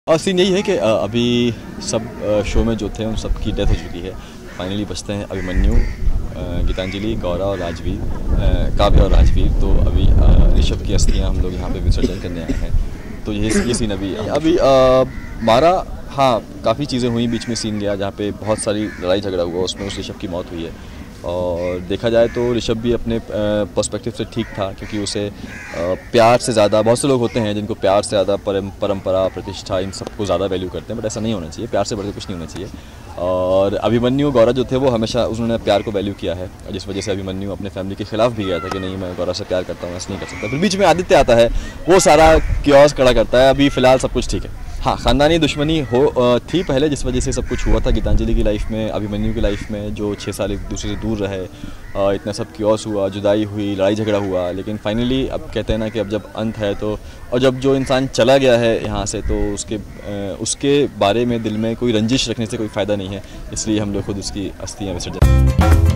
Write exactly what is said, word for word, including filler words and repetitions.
और सीन यही है कि अभी सब शो में जो थे उन सब की डेथ हो चुकी है। फाइनली बचते हैं अभिमन्यु, गीतांजलि, गौरा और राजवीर, काव्य और राजवीर। तो अभी ऋषभ की अस्थियां हम लोग यहाँ पे विसर्जन करने आए हैं। तो ये ये सीन अभी अभी मारा। हाँ, काफ़ी चीज़ें हुई, बीच में सीन गया जहाँ पे बहुत सारी लड़ाई झगड़ा हुआ, उसमें उस ऋषभ की मौत हुई है। और देखा जाए तो ऋषभ भी अपने पर्सपेक्टिव से ठीक था, क्योंकि उसे प्यार से ज़्यादा, बहुत से लोग होते हैं जिनको प्यार से ज़्यादा परम परंपरा, प्रतिष्ठा, इन सबको ज़्यादा वैल्यू करते हैं, बट ऐसा नहीं होना चाहिए। प्यार से बढ़कर कुछ नहीं होना चाहिए। और अभिमन्यु, गौरा जो थे वो हमेशा उन्होंने प्यार को वैल्यू किया है, जिस वजह से अभिमन्यु अपने फैमिली के खिलाफ भी गया था कि नहीं, मैं गौरा से प्यार करता हूँ, ऐसा नहीं कर सकता। फिर बीच में आदित्य आता है, वो सारा क्योस खड़ा करता है। अभी फ़िलहाल सब कुछ ठीक है। हाँ, ख़ानदानी दुश्मनी हो थी पहले, जिस वजह से सब कुछ हुआ था गीतांजलि की लाइफ में, अभिमन्यु की लाइफ में, जो छः साल एक दूसरे से दूर रहे, इतना सब क्योस हुआ, जुदाई हुई, लड़ाई झगड़ा हुआ। लेकिन फाइनली अब कहते हैं ना कि अब जब अंत है तो, और जब जो इंसान चला गया है यहाँ से, तो उसके उसके बारे में दिल में कोई रंजिश रखने से कोई फ़ायदा नहीं है। इसलिए हम लोग खुद उसकी अस्थियाँ विसर्जन